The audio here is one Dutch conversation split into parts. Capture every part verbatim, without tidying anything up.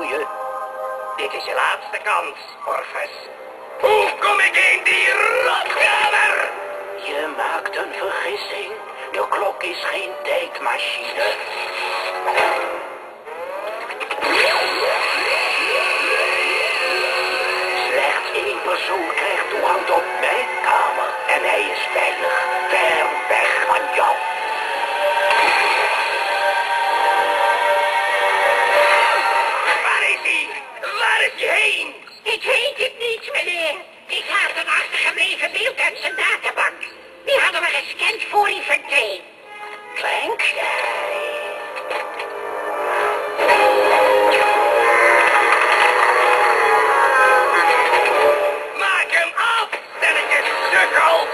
je? Dit is je laatste kans, Orpheus. Hoe kom ik in die rotkamer? Je maakt een vergissing. De klok is geen tijdmachine. Slechts één persoon krijgt toegang tot mijn kamer. En hij is veilig, ver weg van jou. Waar is hij? Waar is hij heen? Ik weet het niet, meneer. Ik had een achtergebleven beeld uit zijn databank. Die hadden we gescand voor hij verdween. Denk jij? Maak hem af, stelletje sukkels!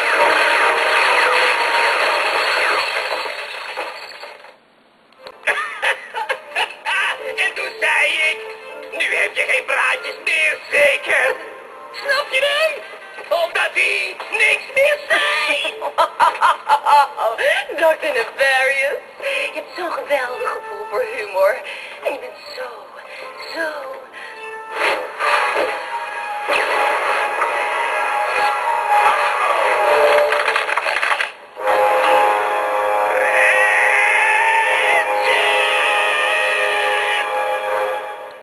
En toen zei ik, nu heb je geen praatjes meer, zeker? Snap je hem? Omdat hij niks meer zei! dokter Nefarious, je hebt zo'n geweldig gevoel voor humor. En je bent zo, zo